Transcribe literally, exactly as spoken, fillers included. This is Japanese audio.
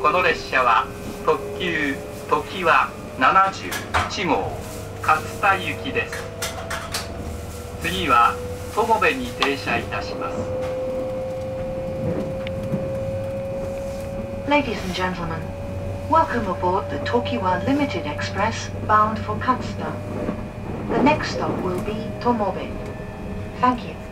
この列車は特急ときわななじゅういちごう勝田行きです。次は友部に停車いたします。 Ladies and gentlemen, welcome aboard the Tokiwa Limited Express bound for Katsuta. The next stop will be Tomobe. Thank you.